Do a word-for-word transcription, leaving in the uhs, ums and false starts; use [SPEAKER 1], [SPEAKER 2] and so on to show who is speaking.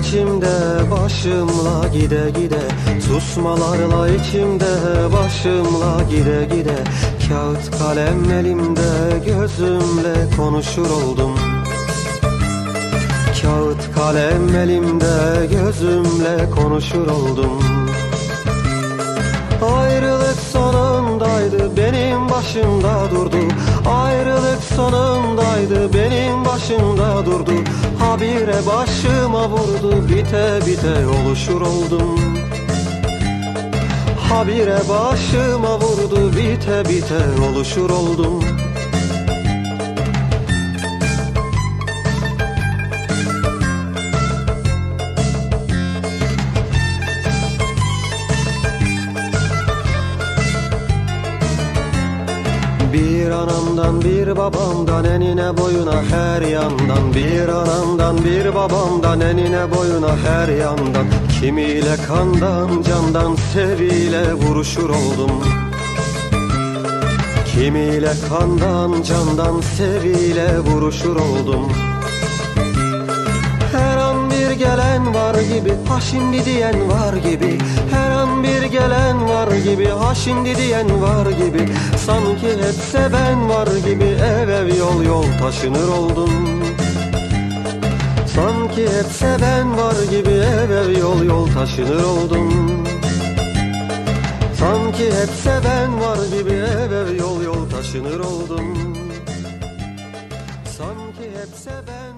[SPEAKER 1] içimde başımla gide gide, susmalarla içimde başımla gide gide, kağıt kalem elimde gözümle konuşur oldum. Kağıt kalem elimde gözümle konuşur oldum. Ayrılık sonundaydı benim başımda durdu. Ayrılık sonundaydı benim başımda durdu. Habire başıma vurdu, bite bite oluşur oldum. Habire başıma vurdu, bite bite oluşur oldum. Bir anamdan bir babamdan enine boyuna her yandan, bir anamdan bir babamdan enine boyuna her yandan, kimiyle kandan candan seviyle vuruşur oldum. Kimiyle kandan candan seviyle vuruşur oldum. Her an bir gelen var gibi, ha şimdi diyen var gibi. Her an bir gelen var gibi, ha şimdi diyen var gibi. Sanki hep seven var gibi, ev ev yol yol taşınır oldum. Sanki hep seven var gibi, ev ev yol yol taşınır oldum. Sanki hep seven var gibi, ev ev yol yol taşınır oldum. Sanki hep seven